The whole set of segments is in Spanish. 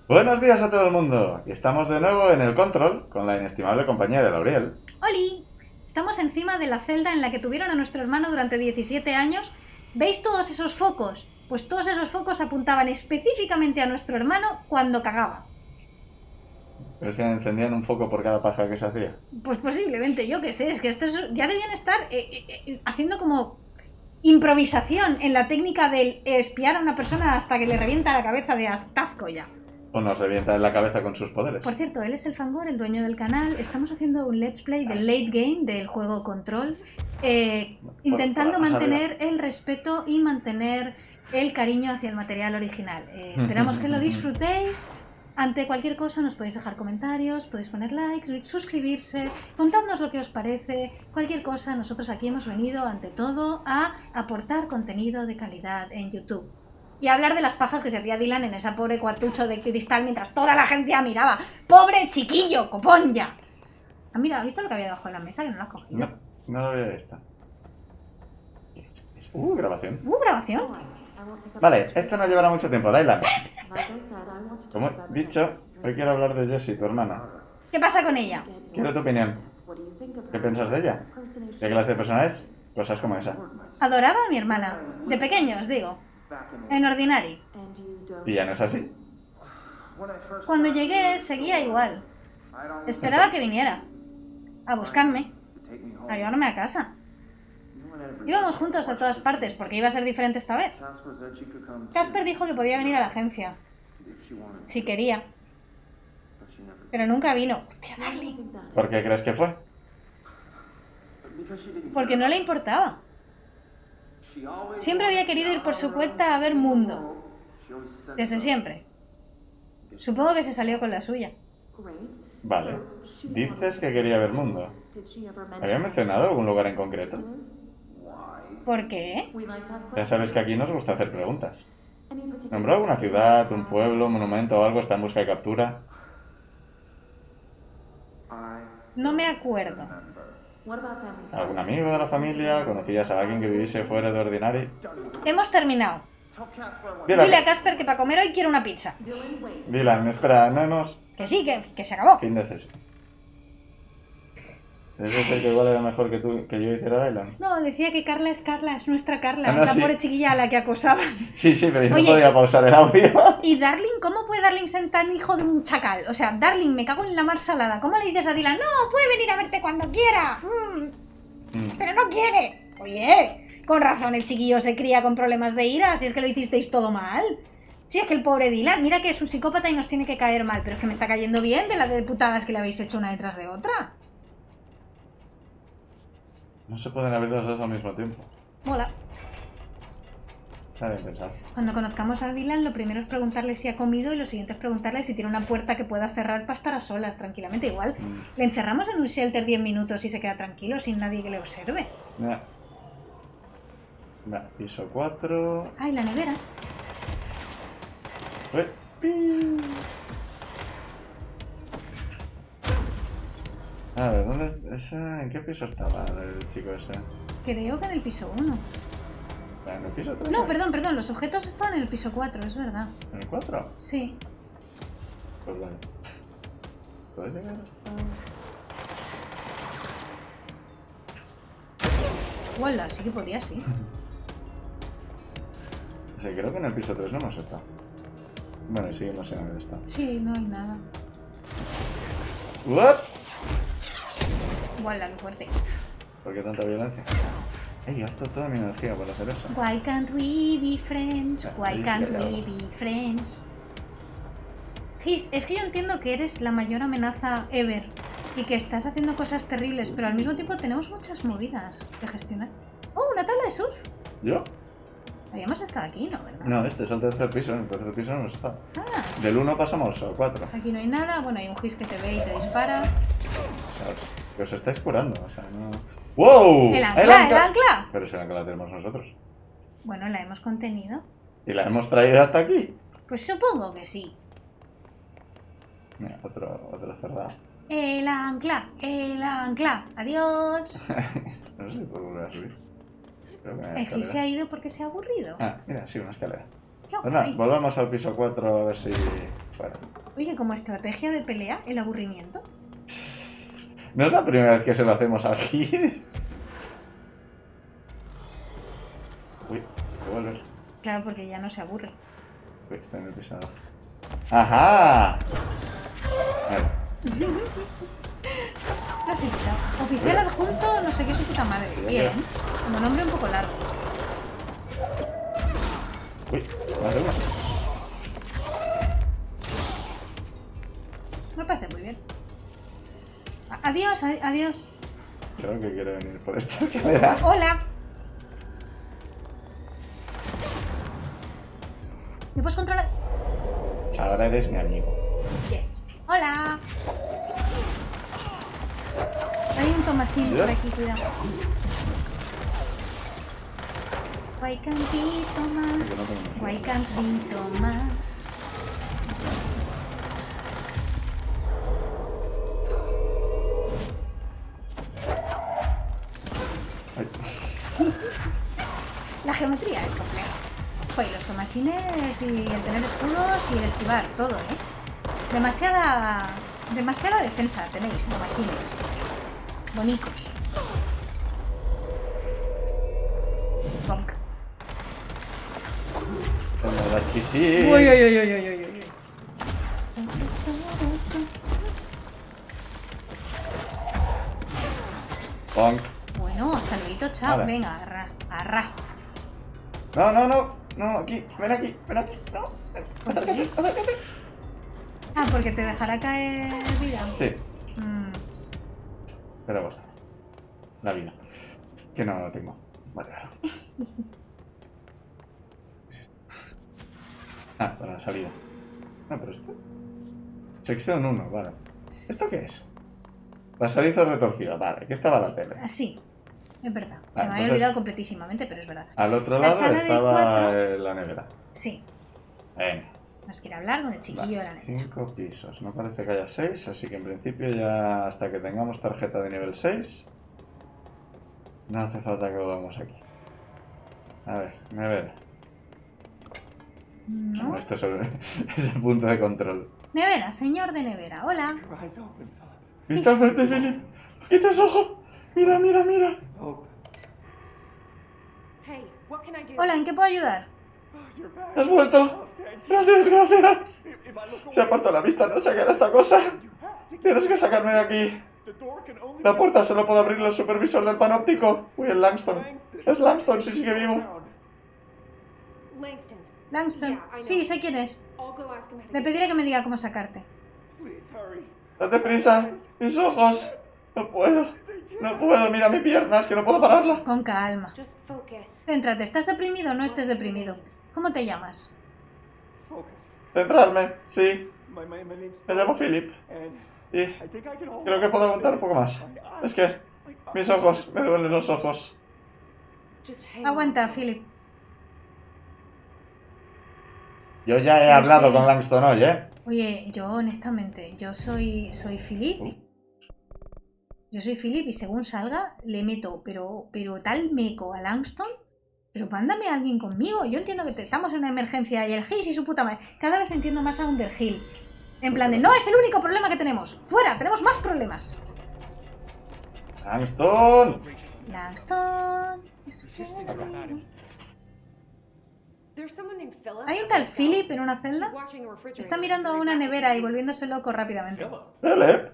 Buenos días a todo el mundo. Y estamos de nuevo en el control con la inestimable compañía de Lauriel. ¡Holi! Estamos encima de la celda en la que tuvieron a nuestro hermano durante 17 años. ¿Veis todos esos focos? Pues todos esos focos apuntaban específicamente a nuestro hermano cuando cagaba. ¿Pero es que encendían un foco por cada paja que se hacía? Pues posiblemente, yo qué sé, es que estos ya debían estar haciendo como improvisación en la técnica del espiar a una persona hasta que le revienta la cabeza de hastazgo ya. O nos revienta en la cabeza con sus poderes. Por cierto, él es el Fangor, el dueño del canal. Estamos haciendo un let's play del late game del juego Control, intentando mantener el respeto y mantener el cariño hacia el material original. Esperamos que lo disfrutéis. Ante cualquier cosa nos podéis dejar comentarios, podéis poner likes, suscribirse, contadnos lo que os parece, cualquier cosa. Nosotros aquí hemos venido, ante todo, a aportar contenido de calidad en YouTube. Y a hablar de las pajas que se hacía Dylan en esa pobre cuartucho de cristal mientras toda la gente miraba. ¡Pobre chiquillo, copón ya! Ah, mira, ¿has visto lo que había debajo de la mesa que no lo has cogido? No, no lo había visto. Grabación. ¿Grabación? Vale, esto no llevará mucho tiempo, Dylan. Como he dicho, hoy quiero hablar de Jessie, tu hermana. ¿Qué pasa con ella? Quiero tu opinión. ¿Qué piensas de ella? ¿Qué clase de persona es? Cosas como esa. Adoraba a mi hermana. De pequeño, os digo. En Ordinary. ¿Y ya no es así? Cuando llegué, seguía igual. Esperaba que viniera. A buscarme. A llevarme a casa. Íbamos juntos a todas partes, porque iba a ser diferente esta vez. Casper dijo que podía venir a la agencia. Si quería. Pero nunca vino. Hostia, Darling. ¿Por qué crees que fue? Porque no le importaba. Siempre había querido ir por su cuenta a ver mundo. Desde siempre. Supongo que se salió con la suya. Vale. Dices que quería ver mundo. ¿Había mencionado algún lugar en concreto? ¿Por qué? Ya sabes que aquí nos gusta hacer preguntas. ¿Nombró alguna ciudad, un pueblo, un monumento o algo? ¿Está en busca de captura? No me acuerdo. ¿Algún amigo de la familia? ¿Conocías a alguien que viviese fuera de Ordinary? Hemos terminado. Dylan, Dile a Casper que para comer hoy quiero una pizza. Dylan, espera, no nos... Que sí, que se acabó. Fin de cese. ¿Es decir que igual era mejor que yo hiciera Dylan? No, decía que Carla, es nuestra Carla. Ah, no, es la sí. pobre chiquilla a la que acosaba. Sí, pero yo Oye. no podía pausar el audio. ¿Y Darling? ¿Cómo puede Darling ser tan hijo de un chacal? O sea, Darling, me cago en la mar salada. ¿Cómo le dices a Dylan? No, puede venir a verte cuando quiera. Pero no quiere. Oye, con razón el chiquillo se cría con problemas de ira. Si es que lo hicisteis todo mal. Si es que el pobre Dylan, mira que es un psicópata y nos tiene que caer mal. Pero es que me está cayendo bien de las de putadas que le habéis hecho una detrás de otra. No se pueden abrir los dos al mismo tiempo. Mola. Está bien pensado. Cuando conozcamos a Dylan, lo primero es preguntarle si ha comido y lo siguiente es preguntarle si tiene una puerta que pueda cerrar para estar a solas tranquilamente. Igual le encerramos en un shelter 10 minutos y se queda tranquilo sin nadie que le observe. Piso 4. Ay, la nevera. A ver, ¿en qué piso estaba el chico ese? Creo que en el piso 1. ¿En el piso 3? No, perdón, los objetos estaban en el piso 4, es verdad. ¿En el 4? Sí. Pues vale. ¿Puedes llegar hasta...? Hola, sí que podía, sí. Sí, creo que en el piso 3 no hemos estado. Bueno, y seguimos en el estado. Sí, no hay nada. ¿What? Hola, qué fuerte. ¿Por qué tanta violencia? Gasto toda mi energía por hacer eso. Why can't we be friends? Why can't we be friends? Gis, es que yo entiendo que eres la mayor amenaza ever y que estás haciendo cosas terribles, pero al mismo tiempo tenemos muchas movidas que gestionar. ¡Oh, una tabla de surf! ¿Yo? Habíamos estado aquí, ¿no? ¿Verdad? No, este es el tercer piso. En el tercer piso no hemos estado. Ah, Del 1 pasamos al 4. aquí no hay nada. Bueno, hay un Gis que te ve y te dispara. O sea, que os estáis curando. O sea, no... ¡Wow! ¡El ancla, el ancla! Pero si el ancla la tenemos nosotros. Bueno, la hemos contenido. ¿Y la hemos traído hasta aquí? Pues supongo que sí. Mira, otro cerrado. El ancla, el ancla. Adiós. No sé si puedo volver a subir. Creo que El Gis se ha ido porque se ha aburrido. Ah, mira, sí, una escalera. Qué Pues nada, guay. volvamos al piso 4 a ver si Fuera. Oye, como estrategia de pelea, el aburrimiento. No es la primera vez que se lo hacemos al Gis. Uy, te vuelves. Claro, porque ya no se aburre. Uy, está en el piso. ¡Ajá! Vale. Lo has invitado. Oficial adjunto, no sé qué, su puta madre. Bien. Como nombre un poco largo. Uy, más de uno. Me parece muy bien. Adiós, adiós. Creo que quiere venir por esta escalera. Hola. ¿Me puedes controlar? Yes. Ahora eres mi amigo. Yes. Hola. Hay un Tomasín por aquí, cuidado. Why can't be Thomas? Why can't be Thomas? Ay. La geometría es compleja. Pues los tomasines y el tener escudos y el esquivar, todo, ¿eh? Demasiada defensa tenéis, tomasines. Bonicos. Bonk. Como la chisi. Uy, uy, uy, uy, uy, uy, uy. Bonk. Bueno, hasta luego, chao. Vale. Venga, arra, arra. No, no, no. No, aquí. Ven aquí. Ven aquí. No. ¿Por qué? Acércate, acércate. Ah, porque te dejará caer vida. Sí, Mm, pero bueno. La vida. Que no lo tengo. Vale. Ah, para la salida. Ah, pero esto. Sección 1, vale. ¿Esto qué es? Pasadizo retorcido, vale. Aquí estaba la tele. sí, es verdad. Se Ah, me había entonces- olvidado completísimamente, pero es verdad. Al otro La lado sala de estaba cuatro. la nevera. Sí, Venga. más quiere hablar con el chiquillo de la Vale, nena. 5 pisos. No parece que haya 6, así que en principio ya hasta que tengamos tarjeta de nivel 6 no hace falta que volvamos aquí. A ver, nevera. ¿No? Este es el punto de control. Nevera, señor de nevera, hola. ¿Viste al frente, Philip? ¡Quitas ojo! ¡Mira, mira, mira! Hey, what can I do? Hola, ¿en qué puedo ayudar? ¡Has vuelto! ¡Gracias, gracias! Se ha apartado la vista, no sé qué era esta cosa. Tienes que sacarme de aquí. La puerta solo puede abrirla el supervisor del panóptico. Uy, el Langston. Es Langston, si sigue vivo. Langston. Langston. Sí, sé quién es. I'll go ask him how to Le get pediré que me diga cómo sacarte. ¡Date prisa! ¡Mis ojos! No puedo. No puedo, mira mi pierna, es que no puedo pararla. Con calma. Just focus. Céntrate, ¿estás deprimido o no estés deprimido? ¿Cómo te llamas? Centrarme, sí. Me llamo Philip. Y creo que puedo aguantar un poco más. Es que mis ojos, me duelen los ojos. Just hang Aguanta, on. Philip. Yo ya he Pero hablado sí. con Langston hoy, ¿eh? Oye, yo honestamente, yo soy Philip. Yo soy Philip y según salga le meto, pero tal meco a Langston. Pero mándame a alguien conmigo. Yo entiendo que estamos en una emergencia y el Gis y su puta madre. Cada vez entiendo más a Underhill. En plan de, no es el único problema que tenemos. Fuera, tenemos más problemas. ¡Langston! Langston. There's someone named Philip. ¿Hay un tal Philip en una He's celda? watching a refrigerator. Está mirando a una nevera y volviéndose loco rápidamente. Philip.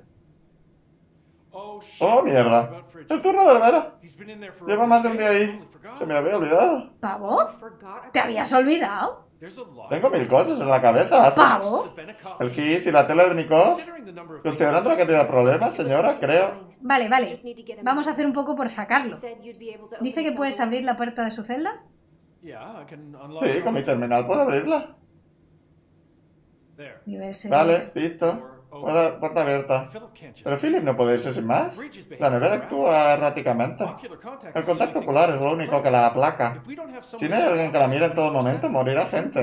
Oh, mierda. El turno de nevera. Lleva más de un día ahí. Se me había olvidado. ¿Pavo? Forgot. ¿Te habías olvidado? Tengo mil cosas en la cabeza. ¿Pavo? El Gis y la tele de Nikov. Considerando la cantidad de problemas, señora, creo. Vale, vale. Vamos a hacer un poco por sacarlo. He said you'd be able to ¿Dice open que puedes something. abrir la puerta de su celda? Sí, con mi terminal puedo abrirla. Nivel 6. Vale, listo. Puerta abierta. Pero Philip no puede irse sin más. La nevera actúa erráticamente. El contacto ocular es lo único que la aplaca. Si no hay alguien que la mire en todo momento, morirá gente.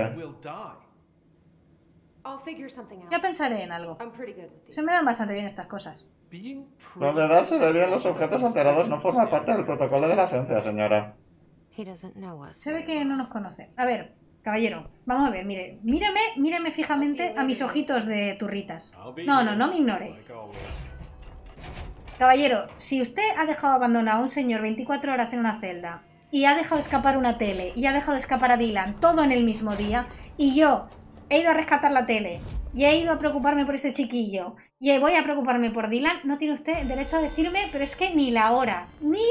I'll figure something out. Ya pensaré en algo. I'm pretty good with these. Se me dan bastante bien estas cosas. Lo de dársele bien los objetos alterados no forma parte del protocolo de la ciencia, señora. He doesn't know us. Se ve que no nos conoce. A ver, caballero, vamos a ver, mire. Míreme fijamente a mis ojitos de turritas. No me ignore. Caballero, si usted ha dejado abandonado a un señor 24 horas en una celda y ha dejado escapar una tele y ha dejado escapar a Dylan todo en el mismo día y yo he ido a rescatar la tele y he ido a preocuparme por ese chiquillo y voy a preocuparme por Dylan, no tiene usted derecho a decirme, pero es que ni la hora.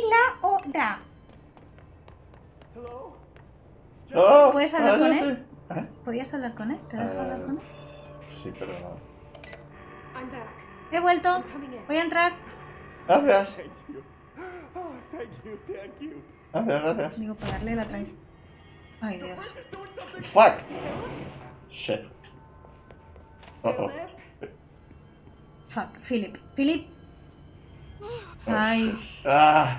Oh, ¿Puedes hablar con ya él? sé. ¿Eh? ¿Podías hablar con él? ¿Te dejo hablar con él? Sí, pero no. I'm back. He vuelto. I'm coming in. Voy a entrar. Gracias. Thank you. Gracias. Digo, para darle la trae. Ay, Dios. Fuck. Shit. Philip? Fuck. Philip. Ay. Ah.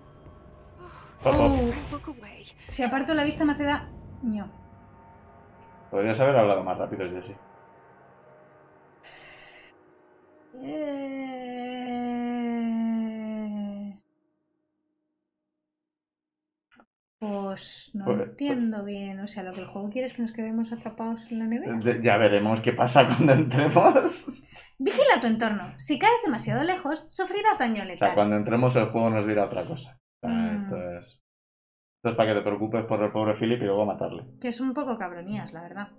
Look away. Si aparto la vista me hace daño. Podrías haber hablado más rápido, Jessie. Pues no Pues- entiendo bien. O sea, lo que el juego quiere es que nos quedemos atrapados en la nevera. Ya veremos qué pasa cuando entremos. Vigila tu entorno. Si caes demasiado lejos, sufrirás daño O sea, letal. cuando entremos el juego nos dirá otra cosa. O sea, Mm. esto es para que te preocupes por el pobre Philip y luego matarle. Que es un poco cabronías, la verdad.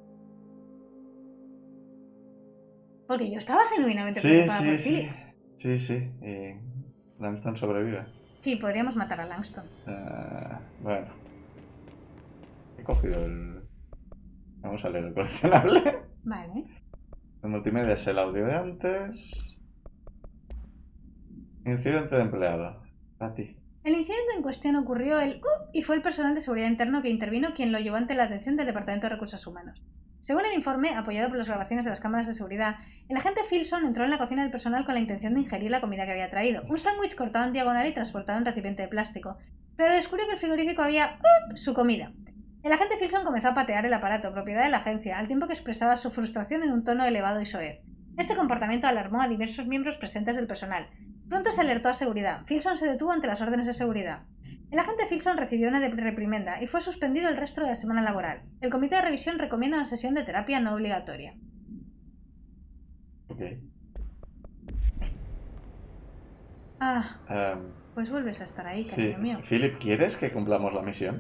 Porque yo estaba genuinamente preocupada por Philip. Sí. Y Langston sobrevive. Sí, podríamos matar a Langston. Bueno. He cogido el... Vamos a leer el coleccionable. Vale. El multimedia es el audio de antes. Incidente de empleado. A ti. El incidente en cuestión ocurrió y fue el personal de seguridad interno que intervino quien lo llevó ante la atención del Departamento de Recursos Humanos. Según el informe, apoyado por las grabaciones de las cámaras de seguridad, el agente Filson entró en la cocina del personal con la intención de ingerir la comida que había traído, un sándwich cortado en diagonal y transportado en recipiente de plástico, pero descubrió que el frigorífico había su comida. El agente Filson comenzó a patear el aparato, propiedad de la agencia, al tiempo que expresaba su frustración en un tono elevado y soez. Este comportamiento alarmó a diversos miembros presentes del personal. Pronto se alertó a seguridad. Filson se detuvo ante las órdenes de seguridad. El agente Filson recibió una reprimenda y fue suspendido el resto de la semana laboral. El comité de revisión recomienda una sesión de terapia no obligatoria. Ok. Pues vuelves a estar ahí, Sí. cariño mío. Philip, ¿quieres que cumplamos la misión?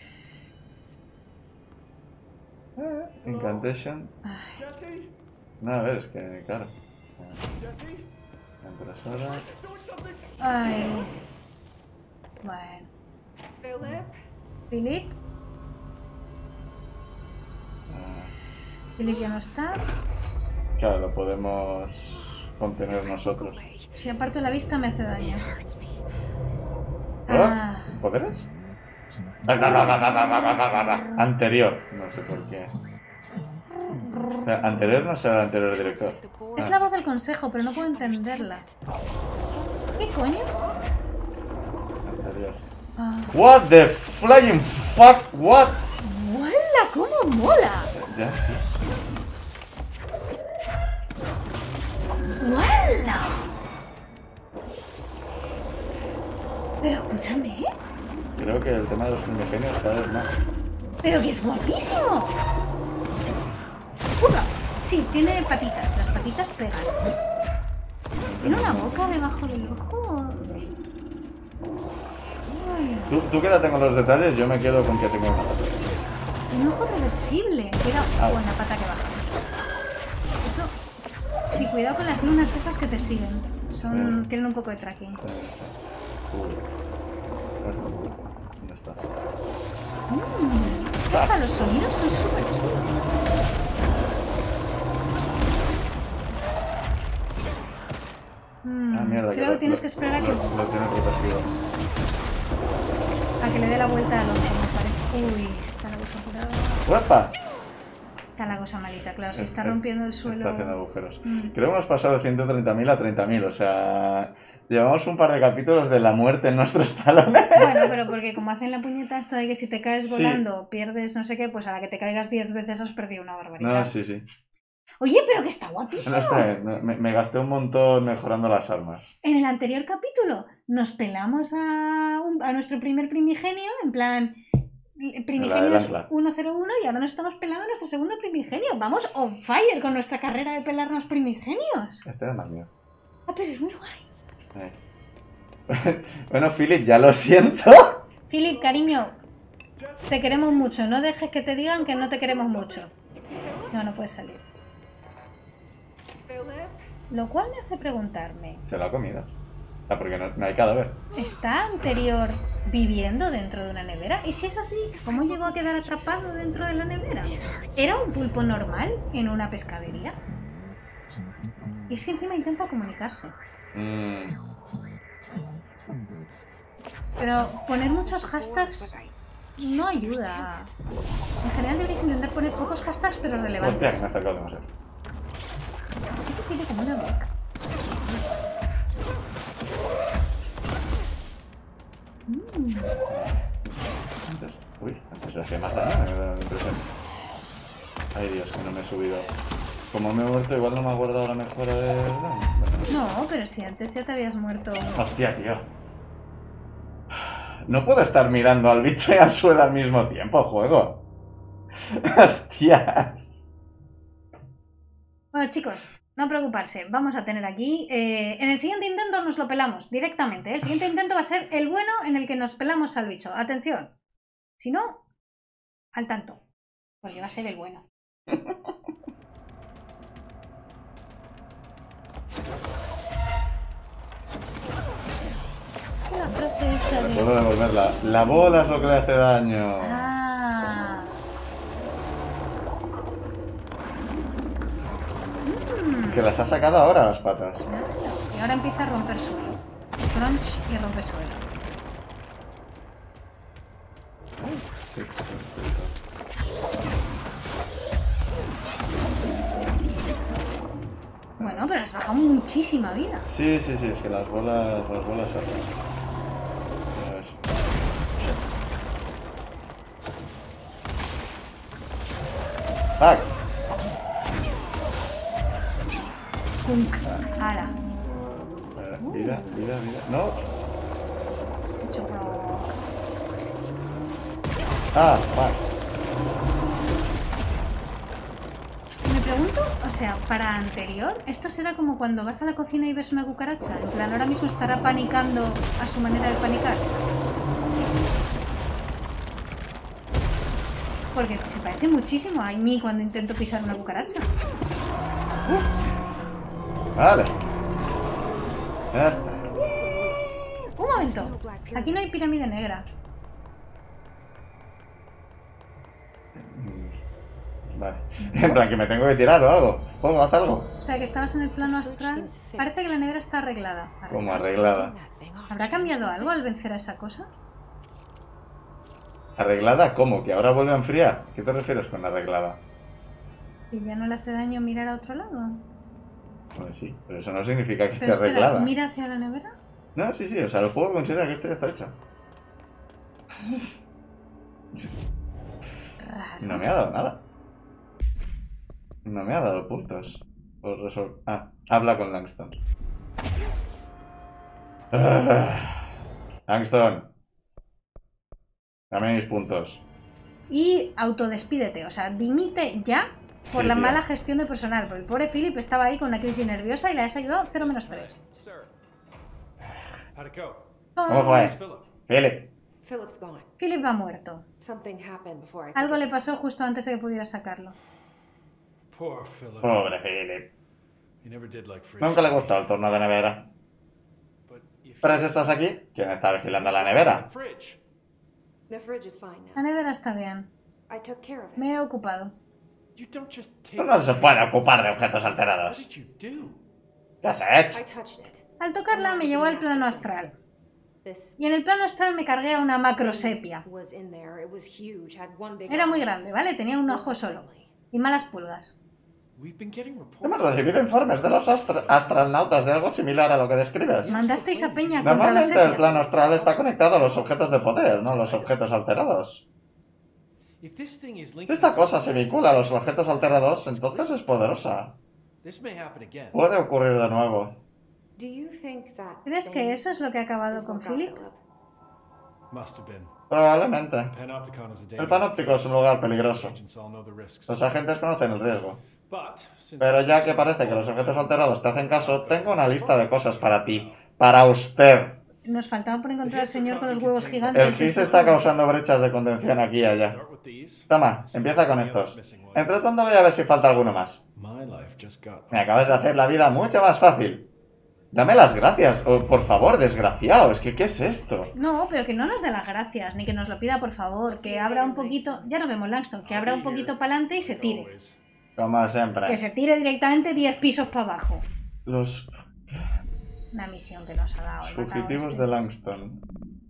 Incantation. Jesse? No, a ver, es que, claro. Jesse? Impresora. Ay. Bueno. Philip? Philip. Philip ya no está. Claro, lo podemos contener Look nosotros. away. Si aparto la vista me hace daño. It hurts me. Ah. ¿Poderes? Anterior, no sé por qué. Anterior no será el anterior director. Es la voz del consejo, pero no puedo entenderla. ¿Qué coño? Anterior. Ah. What the flying fuck, what? ¡Huela! ¡Cómo mola! Ya, sí. ¡Huela! Pero escúchame, ¿eh? Creo que el tema de los primigenios cada vez más. ¡Pero que es guapísimo! ¡Uga! Sí, tiene patitas. Las patitas pegan. ¿Tiene una boca debajo del ojo? Ay, Tú quédate con los detalles, yo me quedo con que tengo una pata. un ojo reversible. Cuidado. Au. Buena pata que baja. Eso. Sí, cuidado con las lunas esas que te siguen. Tienen un poco de tracking. ¿Dónde estás? Es que hasta los sonidos son súper chulos. Mierda, Creo que tienes que esperar a que, Lo tiene protegido. a que le dé la vuelta al ojo, me parece. Uy, está la cosa apurada. ¡Guapa! Está la cosa malita, claro. Si está rompiendo el suelo. Está haciendo agujeros. Mm. Creo que hemos pasado de 130.000 a 30.000, o sea... Llevamos un par de capítulos de la muerte en nuestros talones. Bueno, pero porque como hacen la puñeta esto de que si te caes Sí. volando pierdes no sé qué, pues a la que te caigas 10 veces has perdido una barbaridad. No, sí. Oye, pero que está guapísimo. No, está bien. Me gasté un montón mejorando las armas. En el anterior capítulo nos pelamos a nuestro primer primigenio, en plan, Primigenios ancla. 101 y ahora nos estamos pelando nuestro segundo primigenio. Vamos on fire con nuestra carrera de pelarnos primigenios. Este era más mío. Ah, pero es muy guay. Bueno, Philip, ya lo siento. Philip, cariño, te queremos mucho. No dejes que te digan que no te queremos mucho. No, no puedes salir. Philip? Lo cual me hace preguntarme, Se lo ha comido. Ah, porque no hay cadáver. ¿está Anterior viviendo dentro de una nevera? Y si es así, ¿cómo llegó a quedar atrapado dentro de la nevera? ¿Era un pulpo normal en una pescadería? Y es que encima intenta comunicarse. Pero poner muchos hashtags no ayuda. En general deberíais intentar poner pocos hashtags pero Hostia, relevantes. que me he acercado demasiado. Sí que tiene como una boca. Antes le hacía más daño, me da la impresión. Ay Dios, que no me he subido. Como me he muerto, igual no me ha guardado la mejora de daño. No, pero si antes ya te habías muerto. Hostia, tío. No puedo estar mirando al bicho y al suelo al mismo tiempo, juego. Hostias. Bueno, chicos, no preocuparse. Vamos a tener aquí... en el siguiente intento nos lo pelamos directamente. El siguiente intento va a ser el bueno en el que nos pelamos al bicho. Atención. Si no, al tanto. Porque va a ser el bueno. Es que la frase esa de... Puedo devolverla. La bola es lo que le hace daño. Ah. Es que las ha sacado ahora las patas. Claro. Y ahora empieza a romper suelo. Crunch y rompe suelo. Sí. Bueno, pero has bajado muchísima vida. Sí, es que las bolas son... A ver. ¡Fuck! Punk. Ala. Vida. No. Mucho proc. Ah, fuck. Me pregunto, o sea, para Anterior, esto será como cuando vas a la cocina y ves una cucaracha. En plan, ahora mismo estará panicando a su manera de panicar. Porque se parece muchísimo a mí cuando intento pisar una cucaracha. Vale. Ya está. Un momento. Aquí no hay pirámide negra. Vale. En plan, que me tengo que tirar o algo. ¿Puedo hacer algo? O sea, que estabas en el plano astral. Parece que la nevera está arreglada. Como arreglada. ¿Habrá cambiado algo al vencer a esa cosa? ¿Arreglada cómo? ¿Que ahora vuelve a enfriar? ¿Qué te refieres con arreglada? ¿Y ya no le hace daño mirar a otro lado? Pues sí, pero eso no significa que esté Pero espera, arreglada. ¿mira hacia la nevera? No, sí, o sea, el juego considera que esto ya está hecho. Raro. No me ha dado nada. No me ha dado puntos. Habla con Langston. Langston. Dame mis puntos. Y autodespídete, o sea, dimite ya por Sí, la tío. mala gestión de personal. Porque el pobre Philip estaba ahí con una crisis nerviosa y le has ayudado 0-3. Sir. How'd it go? ¿Cómo fue? Where's Philip? Philip. Philip's gone. Philip va muerto. Something happened before I could Algo get- le pasó justo antes de que pudiera sacarlo. Poor Philip. Pobre Philip. He never did like fridge. Nunca le gustó el turno de nevera. But if Pero si estás aquí, ¿quién está vigilando la nevera? Fridge. The fridge is fine La now. nevera está bien. I took care of it. Me he ocupado. You don't just take. No se puede ocupar de objetos What alterados. did you do? ¿Qué has hecho? I touched it. Al tocarla me llevó al plano astral. This Y en el plano astral me cargué a una macrosepia. was in there. It was huge. Had one big Era muy eye. grande, ¿vale? Tenía un ojo solo. Y malas pulgas. We've been getting reports. Hemos recibido informes de los astronautas de algo similar a lo que describes. Mandasteis a Peña contra la Normalmente el sepia. plano astral está conectado a los objetos de poder, no a los objetos alterados. If this thing is linked Si esta in cosa some se way vincula a los to objetos alterados, entonces es poderosa. This may happen again. Puede ocurrir de nuevo. Do you think that ¿Crees que thing eso es lo que ha acabado is con what got Philip? Philip? Must have been. Probablemente. Panopticon is a El dangerous panóptico es un lugar peligroso. Agents all know the risks. Los agentes conocen el riesgo. But, since Pero this ya is que parece que los ultimate objetos alterados te hacen caso, I've got tengo una some lista de problems cosas to para talk ti. about. Para usted. Nos faltaba por encontrar al señor con los huevos gigantes. El de GIS este está juego. causando brechas de contención aquí y allá. Start with these. Toma, empieza con estos. Entre tanto voy a ver si falta alguno más. My life just got Me acabas de hacer la vida mucho más fácil. Dame las gracias. O, por favor, desgraciado. Es que, ¿qué es esto? No, pero que no nos dé las gracias, ni que nos lo pida por favor, que abra un poquito, ya no vemos Langston, que abra un poquito para adelante y se tire. always. Como Que siempre. se tire directamente 10 pisos para abajo. Los Una misión que nos ha dado el fugitivos este. de Langston.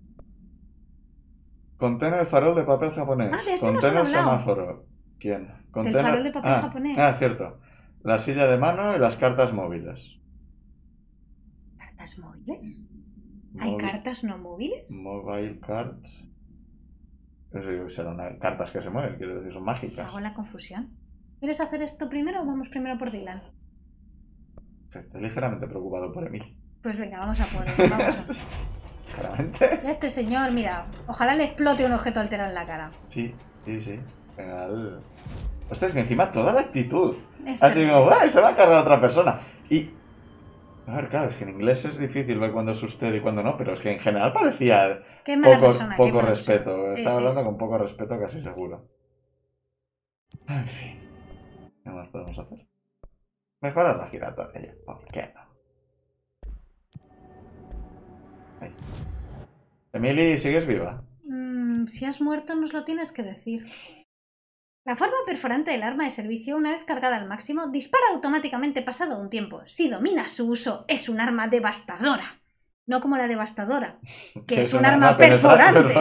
Contén el farol de papel japonés. Ah, de este nos Contén han el hablado. semáforo. ¿Quién? Contén farol de papel japonés. Ah, cierto. La silla de mano y las cartas móviles. ¿Cartas móviles? ¿Hay Móvil- cartas no móviles? Mobile cards. Eso serán cartas que se mueven, quiero decir, son mágicas. Hago la confusión. ¿Quieres hacer esto primero o vamos primero por Dylan? Estoy ligeramente preocupado por Emil. Pues venga, vamos a por él. Vamos a... Ligeramente. Este señor, mira, ojalá le explote un objeto alterado en la cara. Sí, sí, sí. Venga, hostia, es que encima toda la actitud. Este- Así como, ¡ay! Se va a cargar a otra persona. Y. A ver, claro, es que en inglés es difícil ver cuándo es usted y cuándo no, pero es que en general parecía Qué mala poco, persona. qué poco mala respeto. persona. Estaba Sí, sí. hablando con poco respeto, casi seguro. En fin. ¿Qué más podemos hacer? Mejorar la giratoria. ¿Por qué no? Ahí. Emily, ¿sigues viva? Si has muerto nos lo tienes que decir. La forma perforante del arma de servicio, una vez cargada al máximo, dispara automáticamente pasado un tiempo. Si dominas su uso, es un arma devastadora. No como la devastadora, que es un arma perforante.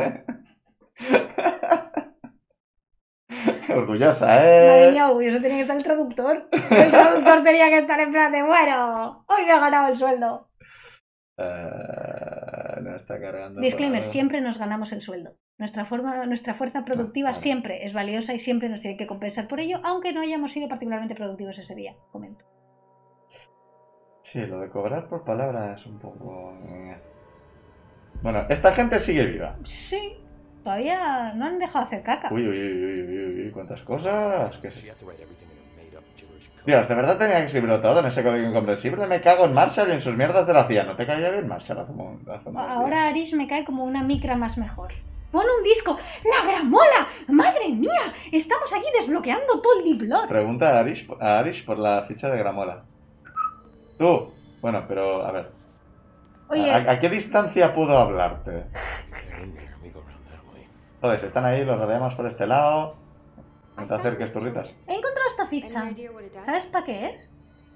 Orgullosa, Madre mía, orgulloso tenía que estar el traductor. El traductor tenía que estar en plan de, bueno, hoy me he ganado el sueldo. No está cargando. Disclaimer, por- siempre nos ganamos el sueldo. Nuestra fuerza productiva Vale. siempre es valiosa y siempre nos tiene que compensar por ello, aunque no hayamos sido particularmente productivos ese día, comento. Sí, lo de cobrar por palabra es un poco... Bueno, esta gente sigue viva. Sí, todavía no han dejado de hacer caca. Uy, uy, uy, uy, uy, uy, cuántas cosas. ¿Qué es? Dios, ¿de verdad tenía que escribirlo todo en ese código incomprensible? Me cago en Marshall y en sus mierdas de la CIA. ¿No te caía bien Marshall hace unos días? Ahora Arish me cae como una micra más mejor. ¡Pon un disco! ¡La gramola! ¡Madre mía! Estamos aquí desbloqueando todo el diplor. Pregunta a Arish por la ficha de Gramola. Tú. Bueno, pero a ver. Oye, ¿A qué distancia puedo hablarte? Joder, si están ahí, los rodeamos por este lado. No te acerques, turritas. he encontrado esta ficha. Any idea what it does? ¿Sabes para qué es?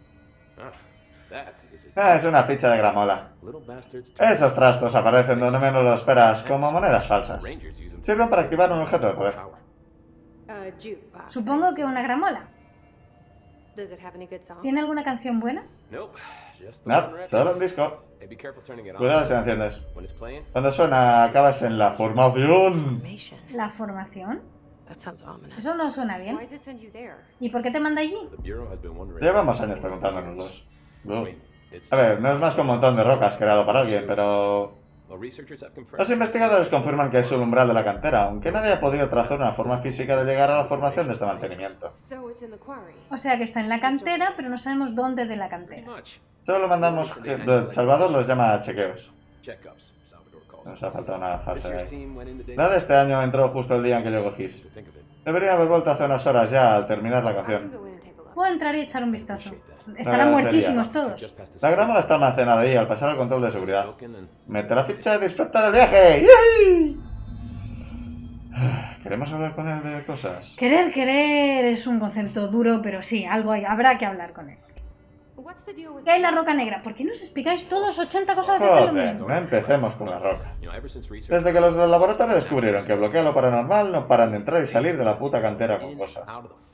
Es una ficha de Gramola. Esos trastos aparecen donde menos lo esperas, como monedas falsas. Sirven para activar un objeto de poder. Jukebox, Supongo I que see. una gramola. Does it have any good songs? ¿Tiene alguna canción buena? No, solo un disco. Cuidado si lo enciendes. Cuando suena, acabas en la formación. Information. ¿La formación? That sounds ominous. Eso no suena bien. Why does it send you there? ¿Y por qué te manda allí? Llevamos años preguntándonos. A ver, no es más que un montón de rocas creado para alguien, pero... Los investigadores confirman que es el umbral de la cantera, aunque nadie ha podido trazar una forma física de llegar a la formación de este mantenimiento. So it's in the quarry. O sea que está en la cantera, pero no sabemos dónde de la cantera. Solo mandamos... Salvador los llama chequeos. Nos ha faltado una falta de ahí. La de este año entró justo el día en que llegó Gis. Deberían haber vuelto hace unas horas ya al terminar la I can canción. go in and take a look. Puedo entrar y echar un vistazo. La Estarán verdad muertísimos sería- todos. La gramola está almacenada ahí al pasar el control de seguridad. Mete la ficha y disfruta del viaje. ¡Yay! ¿Queremos hablar con él de cosas? Querer es un concepto duro, pero sí, algo habrá que hablar con él. What's the deal with ¿Qué hay en la roca negra? ¿Por qué nos explicáis todos 80 cosas veces lo Joder, mismo? no empecemos con la roca. Desde que los del laboratorio descubrieron que bloquea lo paranormal, no paran de entrar y salir de la puta cantera con cosas.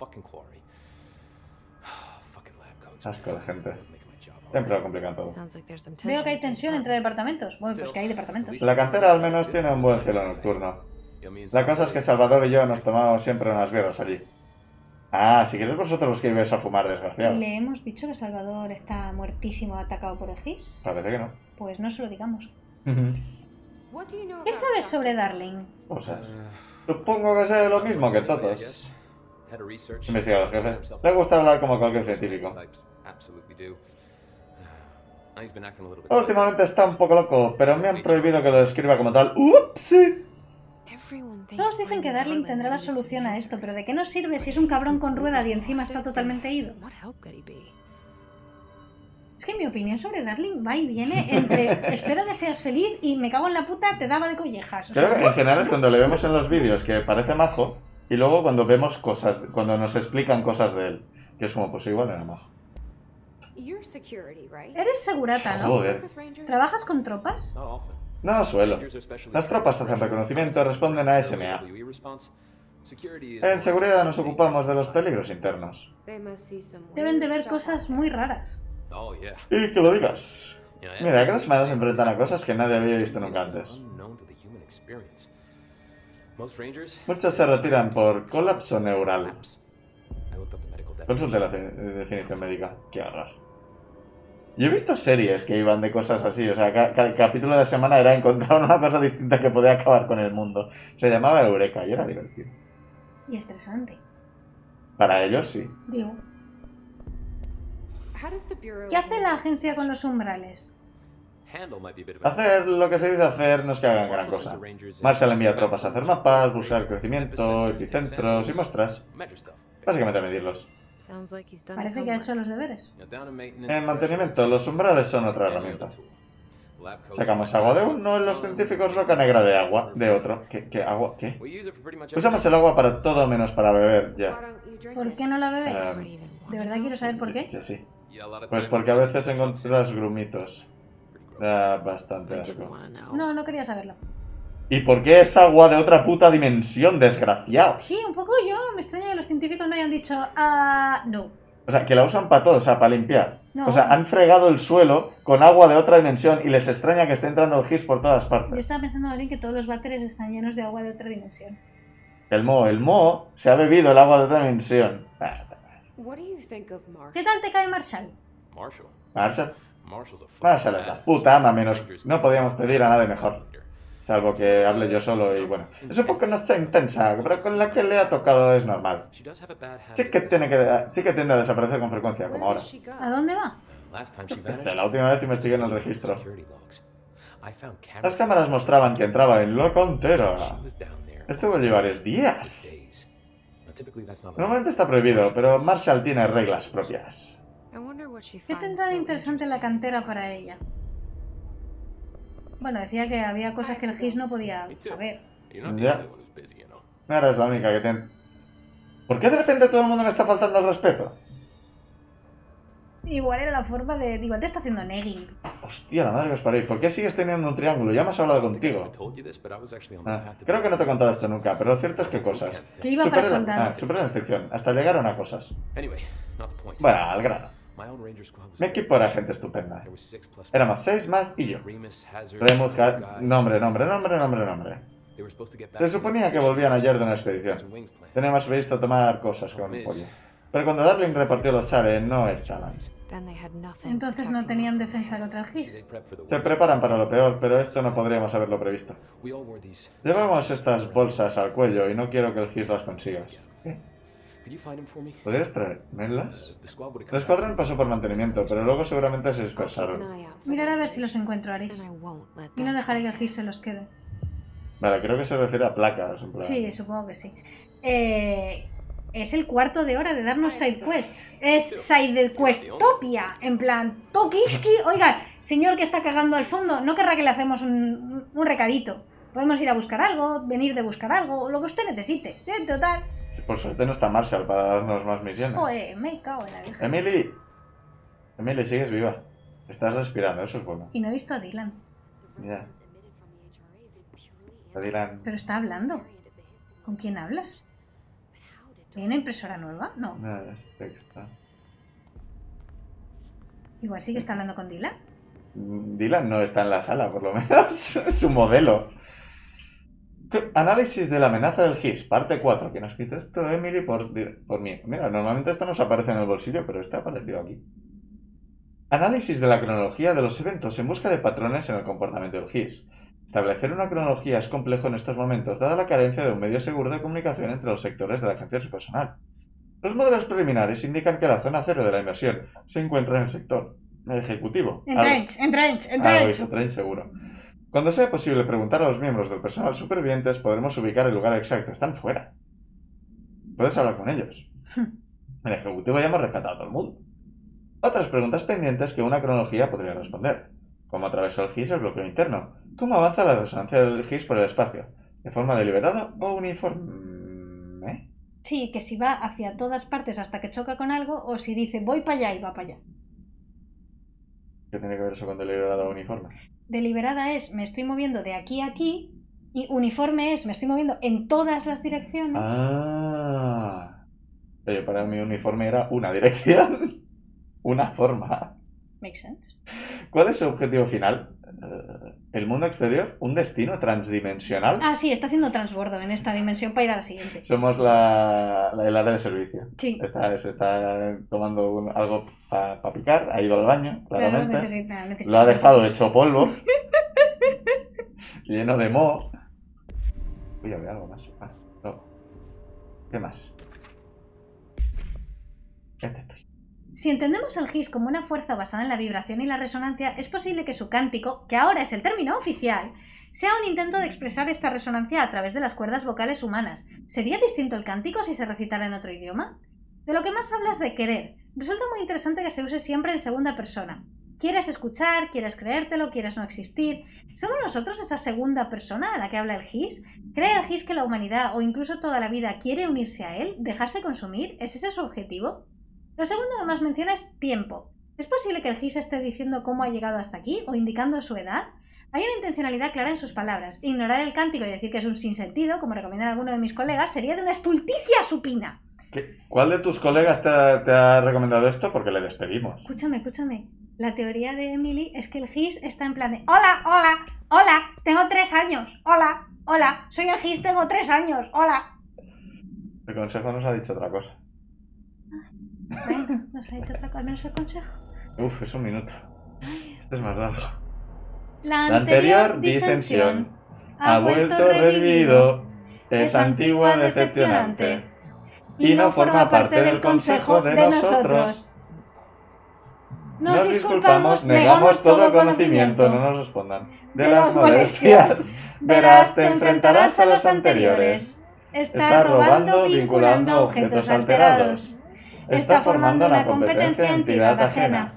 Asco de gente. Siempre lo complican todo. Sounds like there's some Veo que hay tension tensión entre departamentos. Bueno, pues que hay departamentos. La cantera al menos tiene un buen cielo nocturno. La cosa es que Salvador y yo nos tomamos siempre unas birras allí. Ah, si queréis vosotros los que ibais a fumar, desgraciado. ¿Le hemos dicho que Salvador está muertísimo atacado por el GIS? Parece que no. Pues no se lo digamos. What do you know ¿Qué about sabes Dr. sobre Darling? O sea, supongo que sé lo mismo que todos. Investigador jefe. Le gusta hablar como cualquier científico. Últimamente está un poco loco, pero me han prohibido que lo describa como tal. ¡Ups! Todos dicen que Darling tendrá la solución a esto, pero ¿de qué nos sirve si es un cabrón con ruedas y encima está totalmente ido? Es que mi opinión sobre Darling va y viene entre espero que seas feliz y me cago en la puta, te daba de collejas. O sea, Creo que en general cuando le vemos en los vídeos que parece majo, y luego cuando vemos cosas, cuando nos explican cosas de él, que es como, pues igual era majo. You're security, right? eres segurata, ¿no? Joder. ¿Trabajas con tropas? No suelo. Las tropas hacen reconocimiento, responden a SMA. En seguridad nos ocupamos de los peligros internos. They must see some Deben de weird ver stuff cosas muy raras. Y que lo digas. Mira, que los humanos se enfrentan a cosas que nadie había visto nunca antes. Muchos se retiran por colapso neural. Consulte la definición médica. Qué horror. Yo he visto series que iban de cosas así, o sea, cada capítulo de la semana era encontrar una cosa distinta que podía acabar con el mundo. Se llamaba Eureka y era divertido. Y estresante. Para ellos sí. Digo, How does the Bureau ¿qué hace la agencia con los umbrales? Hacer lo que se dice hacer no es que hagan gran cosa. Marshall envía tropas a hacer mapas, buscar crecimiento, epicentros y muestras. Básicamente medirlos. Sounds like he's done Parece his que ha homework. hecho los deberes. En mantenimiento, los umbrales son otra herramienta. Sacamos agua de uno, los científicos roca negra de agua, de otro. ¿Qué agua? ¿Qué? Usamos el agua para todo menos para beber, Why ya. don't you drink ¿Por it? qué no la bebéis? Um, ¿De verdad quiero saber por qué? Ya sí. Pues porque a veces encuentras grumitos. Da bastante I didn't asco. want to know. No, no quería saberlo. ¿Y por qué es agua de otra puta dimensión, desgraciados? Sí, un poco yo. Me extraña que los científicos no hayan dicho, no. O sea, que la usan para todo, o sea, para limpiar. No. O sea, han fregado el suelo con agua de otra dimensión y les extraña que esté entrando el gis por todas Yo partes. estaba pensando más bien que todos los váteres están llenos de agua de otra dimensión. El Mo se ha bebido el agua de otra dimensión. What do you think of ¿Qué Marshall? tal te cae Marshall? Marshall es la puta ama, menos. No podíamos pedir a nadie mejor. Salvo que hable yo solo y bueno. Es un poco no sé intensa, pero con la que le ha tocado es normal. Sí que tiende a desaparecer con frecuencia, como Where ahora. does she go? ¿A dónde va? La última vez investigué en el registro. Las cámaras mostraban que entraba en la cantera. Estuvo allí varios días. Normalmente está prohibido, pero Marshall tiene reglas propias. I wonder what she ¿Qué finds tendrá de so interesante la cantera para ella? Bueno, decía que había cosas que el GIS no podía saber. Ya. No eres la única que tiene... ¿Por qué de repente todo el mundo me está faltando el respeto? Igual era la forma de... Igual te está haciendo negging. Hostia, la madre que os paréis. ¿Por qué sigues teniendo un triángulo? Ya me has hablado contigo. Creo que no te he contado esto nunca, pero lo cierto es que cosas. Que iba para Superé soldar. superé la instrucción, hasta llegar a una cosas. Bueno, al grano. Mi equipo era gente estupenda. Éramos 6 más y yo. Remus, nombre. Se suponía que volvían ayer de una expedición. Teníamos previsto tomar cosas con pollo. Pero cuando Darling repartió los SARE, no estaban. Then they had nothing Entonces no tenían defensa contra el GIS. Se preparan para lo peor, pero esto no podríamos haberlo previsto. Llevamos estas bolsas al cuello y no quiero que el GIS las consiga. ¿Qué? ¿Podrías traérmelas? El escuadrón pasó por mantenimiento, pero luego seguramente se Keep an dispersaron. eye out. Miraré a ver si los encuentro, Aris. And I won't let Y no them dejaré que el find GIS us. se los quede. Vale, creo que se refiere a placas. En plan. Sí, supongo que sí. Es el cuarto de hora de darnos side quests. Es side questopia. En plan, Tokiski. Oigan, señor que está cagando al fondo, ¿no querrá que le hacemos un recadito? Podemos ir a buscar algo, venir de buscar algo, lo que usted necesite. En total. Sí, por suerte no está Marshall para darnos más misiones. Joder, me cago en la virgen. Emily, sigues viva. Estás respirando, eso es bueno. Y no he visto a Dylan. Ya. Dylan. Pero está hablando. ¿Con quién hablas? ¿Tiene una impresora nueva? No. No, es texto. Igual sí que está hablando con Dylan. Dylan no está en la sala, por lo menos. Es su modelo. Análisis de la amenaza del GIS, parte 4. ¿Quién ha escrito esto? Emily por mí. Mira, normalmente esto nos aparece en el bolsillo, pero este ha aparecido aquí. Análisis de la cronología de los eventos en busca de patrones en el comportamiento del GIS. Establecer una cronología es complejo en estos momentos, dada la carencia de un medio seguro de comunicación entre los sectores de la agencia de su personal. Los modelos preliminares indican que la zona cero de la inversión se encuentra en el sector ejecutivo. En Trench. Algo hizo Trench seguro. Cuando sea posible preguntar a los miembros del personal supervivientes, podremos ubicar el lugar exacto. Están fuera. Puedes hablar con ellos. En ejecutivo ya hemos rescatado a todo el mundo. Otras preguntas pendientes que una cronología podría responder. ¿Cómo atravesó el GIS el bloqueo interno? ¿Cómo avanza la resonancia del GIS por el espacio? ¿De forma deliberada o uniforme? Sí, que si va hacia todas partes hasta que choca con algo, o si dice voy para allá y va para allá. ¿Qué tiene que ver eso con deliberada o uniforme? Deliberada es me estoy moviendo de aquí a aquí, y uniforme es me estoy moviendo en todas las direcciones. Oye, para mí uniforme era una dirección. Una forma. Makes sense. ¿Cuál es su objetivo final? ¿El mundo exterior? ¿Un destino transdimensional? Ah, sí, está haciendo transbordo en esta dimensión para ir a la siguiente. Somos el área de servicio. Sí. Se está tomando algo para picar, ha ido al baño, claramente. Claro, necesita. Lo ha dejado hecho polvo. Lleno de moho. Uy, había algo más. No. ¿Qué más? Ya te estoy. Si entendemos el GIS como una fuerza basada en la vibración y la resonancia, es posible que su cántico, que ahora es el término oficial, sea un intento de expresar esta resonancia a través de las cuerdas vocales humanas. ¿Sería distinto el cántico si se recitara en otro idioma? De lo que más hablas de querer. Resulta muy interesante que se use siempre en segunda persona. ¿Quieres escuchar? ¿Quieres creértelo? ¿Quieres no existir? ¿Somos nosotros esa segunda persona a la que habla el GIS? ¿Cree el GIS que la humanidad, o incluso toda la vida, quiere unirse a él? ¿Dejarse consumir? ¿Es ese su objetivo? Lo segundo que más menciona es tiempo. ¿Es posible que el GIS esté diciendo cómo ha llegado hasta aquí o indicando su edad? Hay una intencionalidad clara en sus palabras. Ignorar el cántico y decir que es un sinsentido, como recomiendan algunos de mis colegas, sería de una estulticia supina. ¿Cuál de tus colegas te ha recomendado esto? Porque le despedimos. Escúchame. La teoría de Emily es que el GIS está en plan de hola, tengo 3 años, hola, soy el GIS, tengo 3 años, hola. El consejo nos ha dicho otra cosa. Bueno, nos ha dicho otra cosa, al menos el consejo. Uf, es un minuto. Este es más largo. La anterior disensión ha vuelto revivido, es antigua, decepcionante, y no forma parte del consejo de nosotros. Nos disculpamos, negamos todo conocimiento. No nos respondan. De las molestias. Verás, te enfrentarás a los anteriores. Está robando, vinculando objetos alterados. Está formando una competencia entidad ajena.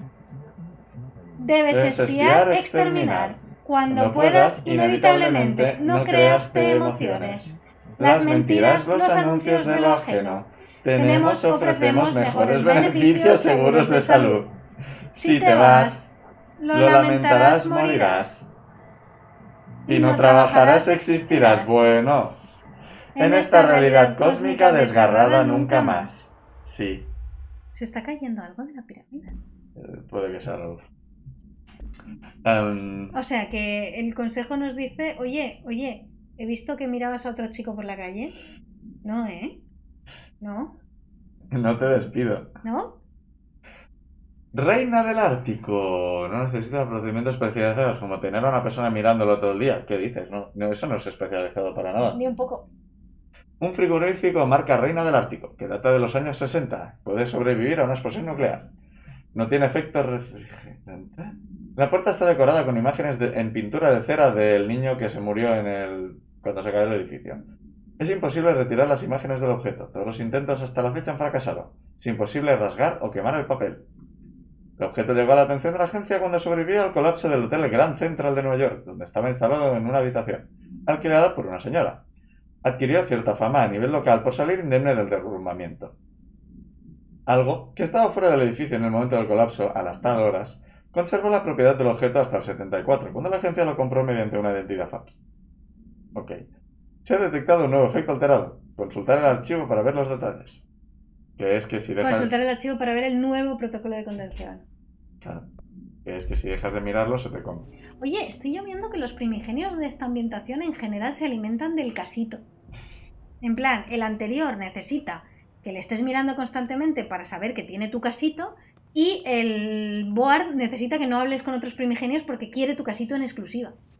Debes espiar, exterminar. Cuando puedas, inevitablemente, no creas de emociones. Las mentiras, los anuncios de lo ajeno. Ofrecemos mejores beneficios seguros de salud. Si te vas, lo lamentarás, morirás. Y no trabajarás, existirás. Bueno, en esta realidad cósmica desgarrada nunca más. Sí. ¿Se está cayendo algo de la pirámide? Puede que sea la luz. O sea, que el consejo nos dice, oye, he visto que mirabas a otro chico por la calle. No, ¿eh? No. No te despido. ¿No? Reina del Ártico. No necesita procedimientos especializados como tener a una persona mirándolo todo el día. ¿Qué dices? No, eso no es especializado para nada. Ni un poco. Un frigorífico marca Reina del Ártico, que data de los años 60. Puede sobrevivir a una explosión nuclear. No tiene efecto refrigerante. La puerta está decorada con imágenes en pintura de cera del niño que se murió cuando se cayó el edificio. Es imposible retirar las imágenes del objeto. Todos los intentos hasta la fecha han fracasado. Es imposible rasgar o quemar el papel. El objeto llegó a la atención de la agencia cuando sobrevivió al colapso del Hotel Grand Central de Nueva York, donde estaba instalado en una habitación, alquilada por una señora. Adquirió cierta fama a nivel local por salir indemne del derrumbamiento. Algo que estaba fuera del edificio en el momento del colapso, a las tal horas, conservó la propiedad del objeto hasta el 74, cuando la agencia lo compró mediante una identidad falsa. Ok. Se ha detectado un nuevo efecto alterado. Consultar el archivo para ver los detalles. Que es que si dejas... Consultar el archivo para ver el nuevo protocolo de condensación. Claro. Que es que si dejas de mirarlo se te come. Oye, estoy yo viendo que los primigenios de esta ambientación en general se alimentan del casito. En plan, el anterior necesita que le estés mirando constantemente para saber que tiene tu casito, y el board necesita que no hables con otros primigenios porque quiere tu casito en exclusiva.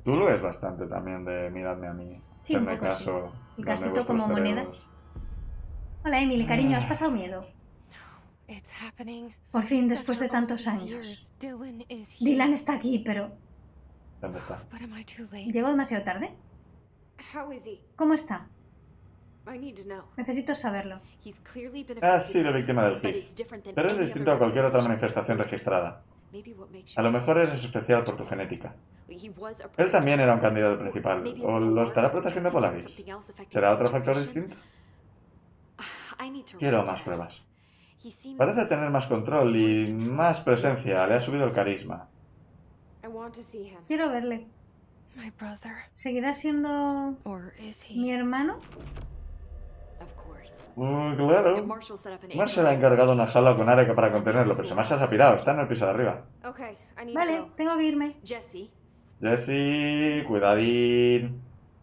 Tú lo es bastante también de miradme a mí. Sí, un hacerme poco sí. caso, El darme casito vuestros como moneda. cerebros. Hola Emily, cariño, ¿has pasado miedo? It's happening. Por fin, después de After all tantos these años. years, Dylan is here. Dylan está aquí, pero... ¿Dónde está? But am I too late? ¿Llego demasiado tarde? How is he? ¿Cómo está? I need to know. Necesito saberlo. He's clearly been Ha affected sido by víctima del this, but GIS, it's different than pero es any distinto a other cualquier otra manifestation. manifestación registrada. Maybe what makes you A lo so mejor special eres especial is por tu your genética. He was a Él también era un protector. candidato principal, Maybe it's o lo Polaris estará protegiendo protecting him, Polaris. something else affecting ¿Será the otro factor situation? distinto? I need to Quiero run más tests. pruebas. He seems... Parece tener más control y más presencia, le ha subido el carisma. I want to see him. Quiero verle. My brother. ¿Seguirá siendo Or is he? mi hermano? Of course. Claro. Marshall set up an Marshall ha encargado una jaula con área para contenerlo, pero Marshall se ha pirado, está en el piso de arriba. Okay, I need Vale, to go. tengo que irme. Jesse, Jesse, cuidadín.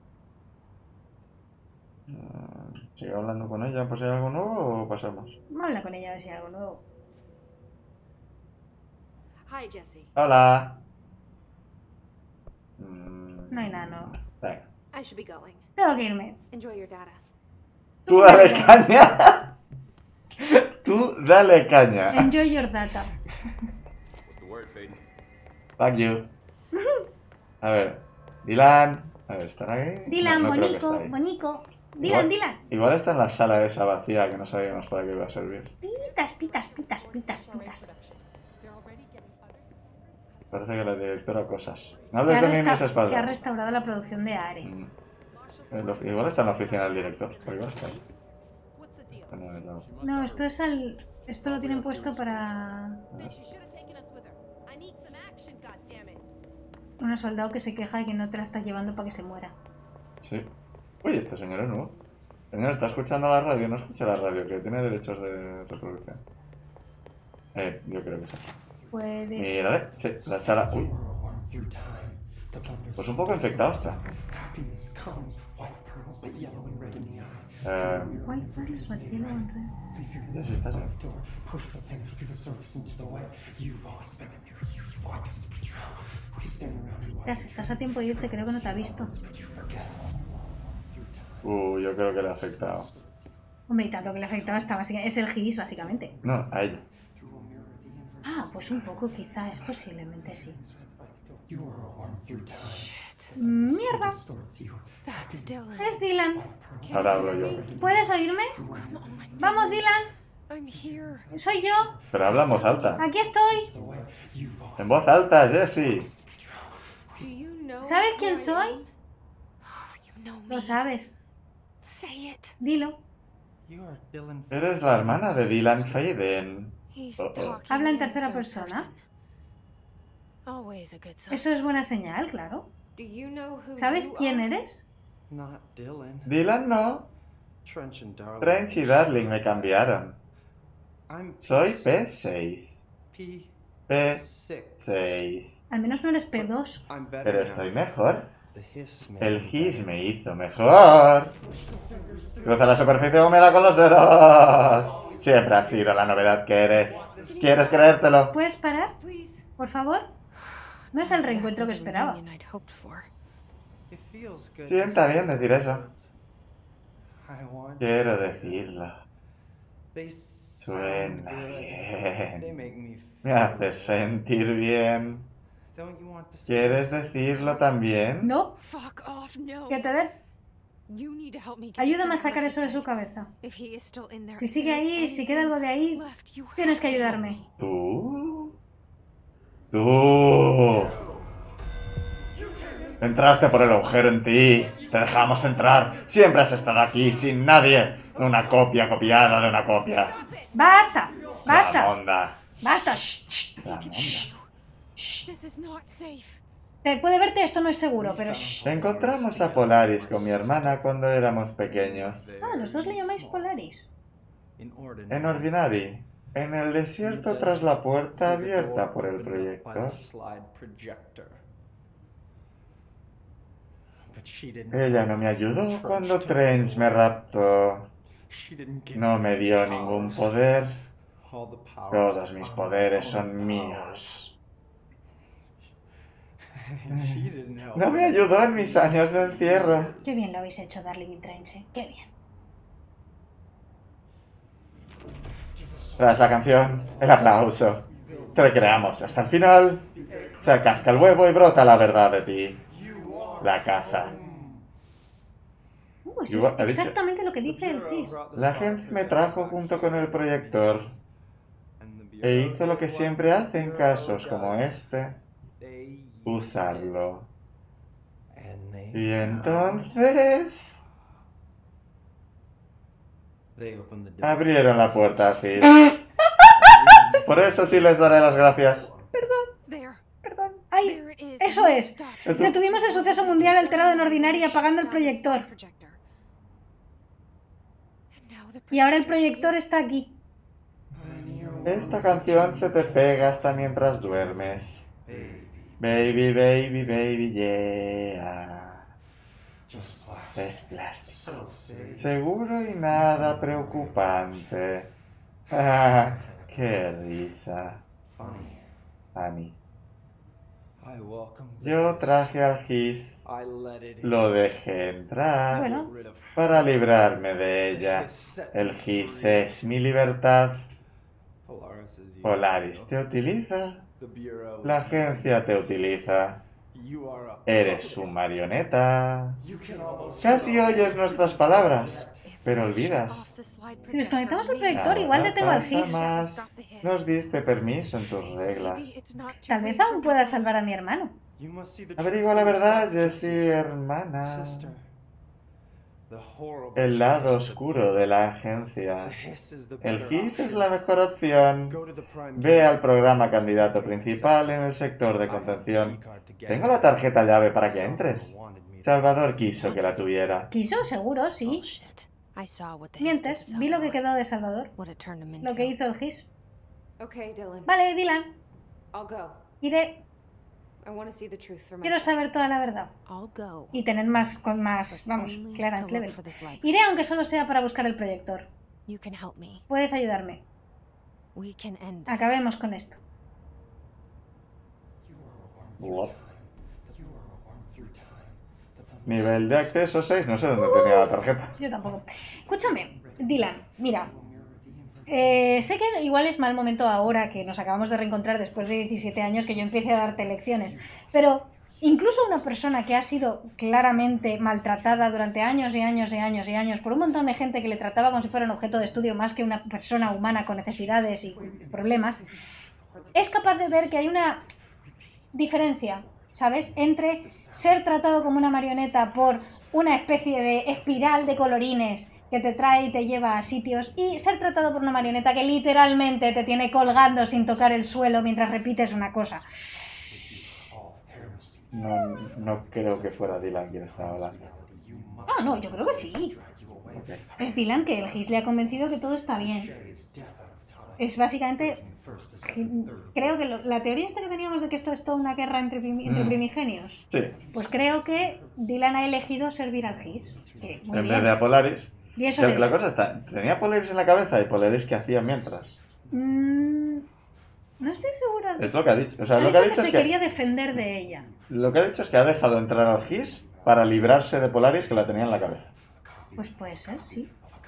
¿Sigue hablando con ella por si hay algo nuevo o pasamos? Habla con ella a ver si hay algo nuevo. hi Jesse. Hola. No hay nada nuevo. Venga. I should be going. Tengo que irme. Enjoy your data. Tú dale caña. Tú dale caña. Enjoy your data. What's the word, Faden? Fuck you. A ver, Dylan. A ver, ¿estará ahí? Dylan, No, no creo que bonico, esté ahí. bonico. Dylan, Igual- Dylan. Igual está en la sala esa vacía que no sabíamos para qué iba a servir. Pitas, pitas, pitas, pitas, pitas. Parece que la directora cosas. No Que hables ha, de mí en esa que ha espalda. restaurado la producción de Are. Igual está en la oficina del director. O igual está ahí. No, no. No, esto es al... Esto lo tienen puesto para... Un soldado que se queja de que no te la estás llevando para que se muera. Sí. Uy, este señor es nuevo. Señor, ¿está escuchando la radio? No escucha la radio, que tiene derechos de reproducción. Yo creo que sí. Puede... Mírale, sí, la sala... Uy, pues un poco infectado está. White pearls, but yellow and red. Ya sí estás ahí. Pitas, estás a tiempo de irte, creo que no te ha visto. Yo creo que le ha afectado. Hombre, y tanto que le afectaba está básicamente... Es el GIS, básicamente. No, a ella. Ah, pues un poco quizá, es posiblemente sí. Mierda, That's Dylan. es Dylan. Ahora hablo yo. ¿Puedes oírme? Vamos, Dylan, I'm here. soy yo. Pero habla en voz alta. Aquí estoy. En voz alta, Jessie. Do you know ¿Sabes who quién I soy? am? Oh, you know me. Lo sabes. Say it. Dilo. Eres la hermana de Dylan Faden. He's Uh-oh. talking Habla en in tercera third persona. person. Always a good sign. Eso es buena señal, claro. Do you know who ¿Sabes you quién are? eres? Not Dylan. Dylan no. Trench and Darling. Trench y Darling me cambiaron. I'm Soy P6. P6. P6. Al menos no eres P2. I'm better Pero now. estoy mejor. The hiss made El me GIS better. me hizo mejor. Cruza la superficie húmeda con los dedos. Siempre has sido la novedad que eres. ¿Quieres creértelo? ¿Puedes parar, Please. por favor? No es el reencuentro que Exactly the esperaba. reunion I'd hoped for. It feels good. Sienta bien decir eso. I want Quiero to say decirlo. that. They sound Suena good. bien. They make me Me hace sentir bien. Don't you want to say ¿Quieres decirlo también? No, Fuck off, no. que te den. You need to help me get Ayúdame a this thing sacar out of eso de his su head. cabeza. If he is still in there, Si sigue and there's ahí, si queda algo de ahí, anything left, you tienes have que to help ayudarme. me. ¿Tú? ¡Tú! Entraste por el agujero en ti. Te dejamos entrar. Siempre has estado aquí, sin nadie. Una copia copiada de una copia. ¡Basta! ¡Basta! Ramonda. ¡Basta! Shh, shh, Ramonda. shh. This is not safe. Puede verte, esto no es seguro, pero shh. Encontramos a Polaris con mi hermana cuando éramos pequeños. Ah, los dos le llamáis Polaris. in En Ordinary. En el desierto tras la puerta abierta por el proyecto. Ella no me ayudó cuando Trench me raptó. No me dio ningún poder. Todos mis poderes son míos. She didn't help. No me ayudó en mis años de encierro. Qué bien lo habéis hecho, Darling y Trench, ¿eh? Qué bien. Tras la canción, el aplauso. Te recreamos hasta el final. Se casca el huevo y brota la verdad de ti. La casa. Eso Igual, es ha dicho. exactamente lo que dice el Gis. La gente me trajo junto con el proyector e hizo lo que siempre hace en casos como este, usarlo. Y entonces abrieron la puerta a Fizz. Por eso sí les daré las gracias. There. Perdón. ¡Ay! There it is. Eso es. Stop. Detuvimos el suceso mundial alterado en Ordinary apagando el proyector. And now the Y ahora el projector's proyector está aquí. Esta canción se te pega hasta mientras duermes. Baby, baby, baby, yeah. Es plástico. Seguro y nada preocupante. Ah, qué risa. Annie. Yo traje al Gis. Lo dejé entrar Bueno. para librarme de ella. El Gis es mi libertad. Polaris te utiliza. La agencia te utiliza. Eres su marioneta. Casi oyes nuestras palabras, pero olvidas. Si desconectamos el proyector, igual detengo al pasa Gis. más. Nos diste permiso en tus reglas. Tal vez aún pueda salvar a mi hermano. Averigua la verdad, Jessie, hermana. El lado oscuro de la agencia. El GIS es la mejor opción. Ve al programa candidato principal en el sector de contención. Tengo la tarjeta llave para que entres. Salvador quiso que la tuviera. ¿Quiso? Seguro, sí. Mientes, vi lo que quedó de Salvador. Lo que hizo el Gis. Okay, Dylan. Vale, Dylan. I'll go. Iré. I want to see the truth for Quiero myself. saber toda la verdad. I'll go. Y tener más, vamos, Only Clarence to look Level. for this library. Iré aunque solo sea para buscar el proyector. You can help me. Puedes ayudarme. We can end this. Acabemos con esto. Nivel de acceso 6, no sé dónde tenía la tarjeta. Yo tampoco. Escúchame, Dylan, mira. Sé que igual es mal momento ahora que nos acabamos de reencontrar después de 17 años que yo empiece a darte lecciones, pero incluso una persona que ha sido claramente maltratada durante años y años y años y años por un montón de gente que le trataba como si fuera un objeto de estudio más que una persona humana con necesidades y problemas, es capaz de ver que hay una diferencia, ¿sabes?, entre ser tratado como una marioneta por una especie de espiral de colorines que te trae y te lleva a sitios, y ser tratado por una marioneta que literalmente te tiene colgando sin tocar el suelo mientras repites una cosa. No creo que fuera Dylan quien estaba hablando. Ah, no, yo creo que sí. Ok. Es Dylan que el Gis le ha convencido que todo está bien. Es básicamente... Creo que la teoría esta que teníamos de que esto es toda una guerra entre primigenios, Sí, pues creo que Dylan ha elegido servir al Gis. Que muy en bien. vez de a Polaris. Y eso Que que la digo. cosa está, tenía Polaris en la cabeza y Polaris que hacía mientras. No estoy segura. Es lo que ha dicho. O sea, Ha lo que ha dicho que dicho es se que, quería defender de ella. lo que ha dicho es que ha dejado entrar al GIS para librarse de Polaris que la tenía en la cabeza. Pues puede ser, sí.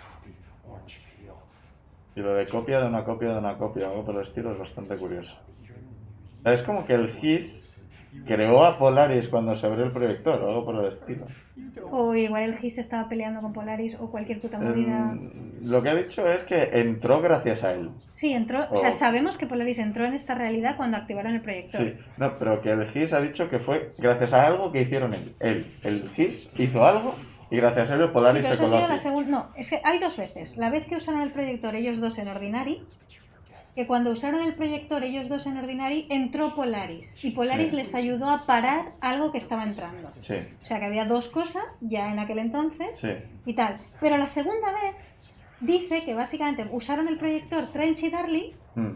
Y lo de copia de una copia de una copia, algo por el estilo, es bastante curioso. O sea, es como que el GIS creó a Polaris cuando se abrió el proyector, o algo por el estilo. O igual el Gis estaba peleando con Polaris o cualquier puta movida. Lo que ha dicho es que entró gracias a él. Sí, entró. O sea, sabemos que Polaris entró en esta realidad cuando activaron el proyector. Sí, no, pero que el GIS ha dicho que fue gracias a algo que hicieron él. El GIS hizo algo y gracias a ello Sí, Polaris pero se eso ha coló sido la así. segunda. No, es que hay dos veces. La vez que usaron el proyector ellos dos en Ordinary, que cuando usaron el proyector ellos dos en Ordinary, entró Polaris. Y Polaris Sí. les ayudó a parar algo que estaba entrando. Sí, O sea que había dos cosas ya en aquel entonces sí. y tal. Pero la segunda vez dice que básicamente usaron el proyector Trench y Darling.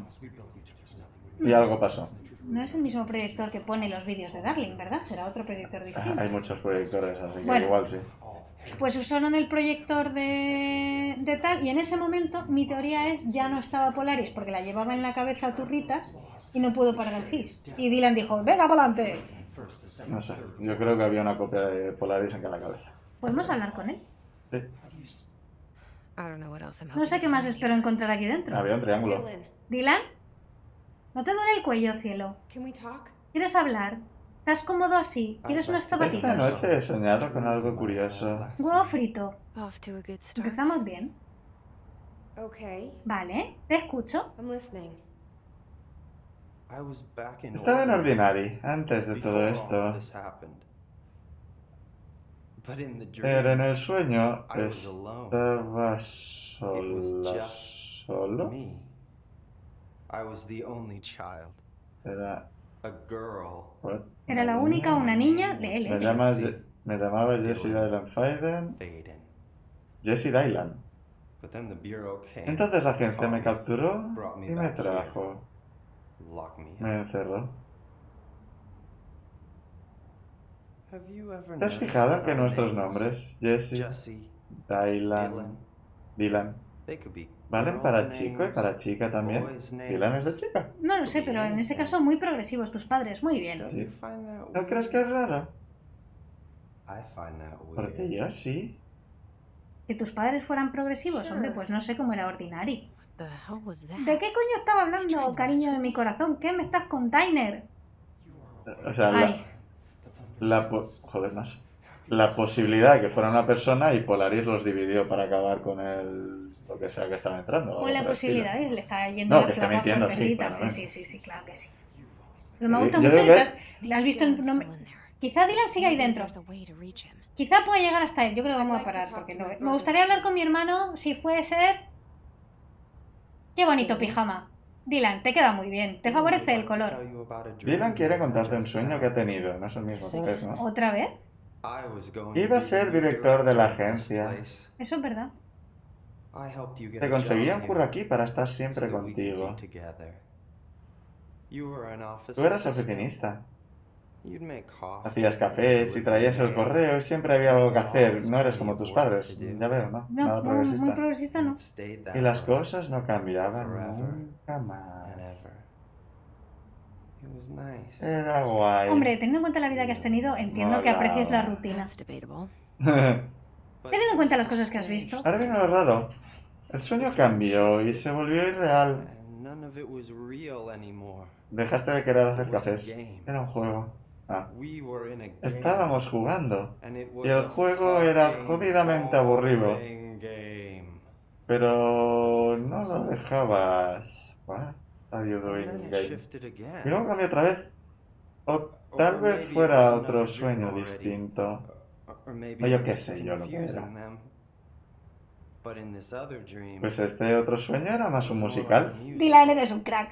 Y algo pasó. No es el mismo proyector que pone los vídeos de Darling, ¿verdad? Será otro proyector distinto. Hay muchos proyectores, así que Bueno. igual sí. Pues usaron el proyector de tal, y en ese momento mi teoría es ya no estaba Polaris porque la llevaba en la cabeza a turritas y no pudo parar el Gis. Y Dylan dijo, venga para adelante. No sé, yo creo que había una copia de Polaris en cada cabeza. ¿Podemos hablar con él? Sí, I don't know what else I'm No sé qué más hoping to espero encontrar aquí dentro. había un triángulo. Dylan, ¿Dylan? ¿No te duele el cuello, cielo? can we talk? ¿Quieres hablar? ¿Estás cómodo así? ¿Quieres unas Esta zapatitas? noche he soñado con algo curioso. Huevo frito. find. Off to a good start. Empezamos bien. Okay, Vale, te escucho. I'm listening. I was back in Estaba en Ordinary Ordinary antes de before todo all esto, this happened. But in the pero en dream, el sueño I was alone. estaba It was just solo. me. I was the only child. Era, A girl. what? Era la única, una niña. Me, Lele. me llamaba Jessie Dylan Faden. Faden. Jessie Dylan. But then the bureau came. Entonces la agencia me caught capturó brought me y me back here, trajo. locked me Me up. encerró. Have you ever ¿Te has noticed fijado that que our nuestros names, nombres, Jessie, Jessie, Dylan, Dylan, Dylan, they could be valen girls' para chico y names, para chica también? boys' names. Dylan es de chica. No lo sé, pero en ese caso muy progresivos tus padres. Muy bien. Don't Sí. you find that ¿No crees que es raro? I find that Porque weird. yo sí. Que tus padres fueran progresivos, hombre, pues no sé cómo era Ordinary. The hell was that? ¿De qué coño estaba hablando, cariño de mi corazón? ¿Qué me estás con Tyner? O sea, Ay, joder, más. La posibilidad de que fuera una persona y Polaris los dividió para acabar con lo que sea que estaba entrando. o con algo la por el posibilidad, estilo. le está yendo No, la que esté flama mintiendo, sí, fuertecita. claro, Sí, claro que sí. Pero me Yo gusta creo mucho que- que has visto el Dylan's nombre. still in there. Quizá Dylan siga ahí Maybe dentro. there's a way to reach him. Quizá pueda llegar hasta él. Yo creo que vamos a parar porque no. Me gustaría hablar con mi hermano si puede ser. Qué bonito pijama. Dylan, te queda muy bien. Te favorece el color. Dylan quiere contarte un sueño que ha tenido, no es el mismo Sí. que es, ¿no? ¿Otra vez? Iba a ser director de la agencia. Eso es verdad. Te conseguí un curro aquí para estar siempre contigo. Tú eras oficinista. Hacías cafés y traías el correo y siempre había algo que hacer. No eres como tus padres. Ya veo, ¿no? No, Nada muy progresista. progresista no. Y las cosas no cambiaban nunca más. Era guay. Hombre, teniendo en cuenta la vida que has tenido, entiendo que Hola. aprecies la rutina. That's debatable. Teniendo en cuenta las cosas que has visto. Ahora viene lo raro. El sueño cambió y se volvió irreal. Dejaste de querer hacer cafés. Era un juego. Ah. Estábamos jugando. Y el juego era jodidamente aburrido. Pero no lo dejabas. What are you doing, game? Y luego cambió otra vez. O tal vez fuera otro sueño distinto. O yo qué sé yo lo que era. Pues este otro sueño era más un musical. Dylan, eres un crack.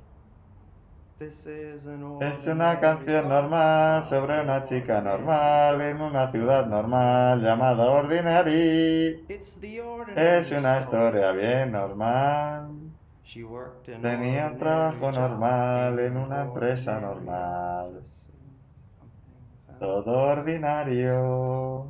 Es una canción normal sobre una chica normal en una ciudad normal llamada Ordinary. Es una historia bien normal. Tenía un trabajo normal en una empresa normal. Todo ordinario.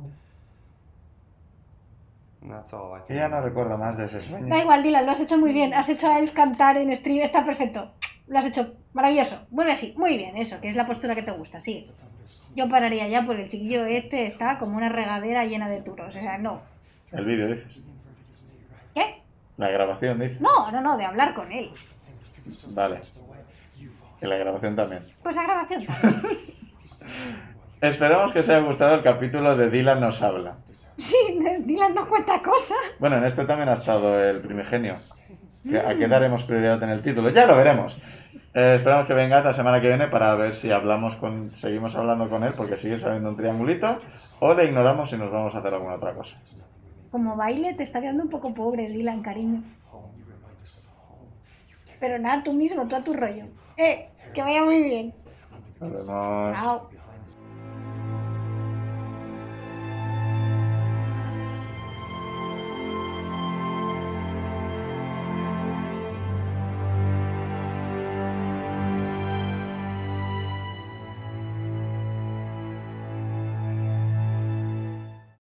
Y ya no recuerdo más de ese Da sueño. igual, Dylan, lo has hecho muy bien. Has hecho a Elf cantar en stream, está perfecto. Lo has hecho maravilloso. Vuelve así, muy bien, eso, que es la postura que te gusta, sí. Yo pararía ya porque el chiquillo este está como una regadera llena de turos. O sea, no. El vídeo dices. ¿Qué? La grabación dices. No, de hablar con él. Vale. Y la grabación también. Pues la grabación también. Esperamos que os haya gustado el capítulo de Dylan nos habla. Sí, Dylan nos cuenta cosas. Bueno, en este también ha estado el primigenio. ¿A qué daremos prioridad en el título? Ya lo veremos. Esperamos que vengas la semana que viene para ver si seguimos hablando con él porque sigue saliendo un triangulito o le ignoramos y nos vamos a hacer alguna otra cosa. Como baile te está quedando un poco pobre, Dylan, cariño. Pero nada, tú mismo, tú a tu rollo. Que vaya muy bien. Nos vemos. Chao.